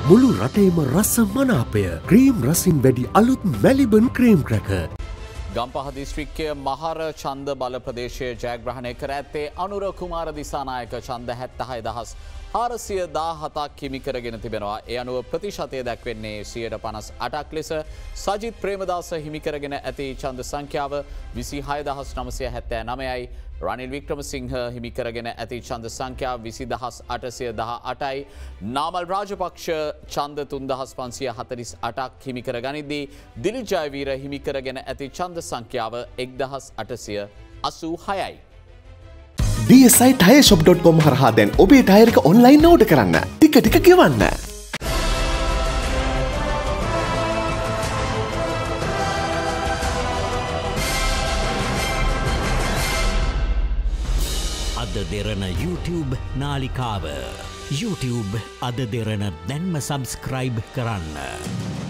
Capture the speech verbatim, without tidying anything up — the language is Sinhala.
මුළු රටේම රස මනාපය ක්‍රීම් රසින් වැඩි අලුත් මැලිබන් ක්‍රීම් ක්‍රැකර්. ගම්පහ දිස්ත්‍රික්කයේ මහර ඡන්ද බල ප්‍රදේශයේ ජයග්‍රහණය කර ඇත්තේ අනුර කුමාර දිසානායක ඡන්ද හැත්තෑ දහස් හාරසිය දාහතක් හිමි කරගෙන තිබෙනවා. ඒ අනුව ප්‍රතිශතය දැක්වෙන්නේ සියයට පනස් අටක් ලෙස. සජිත් ප්‍රේමදාස හිමි කරගෙන ඇති ඡන්ද සංඛ්‍යාව විසිහය දහස් නවසිය හැත්තෑ නවයයි. රනිල් වික්‍රමසිංහ හිමි කරගෙන ඇති ඡන්ද සංඛ්‍යාව විසි දහස් අටසිය දහ අටයි. නාමල් රාජපක්ෂ ඡන්ද තුන්දහස් පන්සිය හතළිස් අටක් හිමි කර ගනිද්දී දිලිත් ජයවීර හිමි කරගෙන ඇති ඡන්ද සංඛ්‍යාව එක්දහස් අටසිය අසූ හයයි. D S I tyre shop dot com හරහා දැන් ඔබේ ටයර් එක ඔන්ලයින් ඕඩර් කරන්න. ටික ටික ගෙවන්න. අද දෙරන YouTube නාලිකාව YouTube අද දෙරන දැන්ම සබස්ක්‍රයිබ් කරන්න.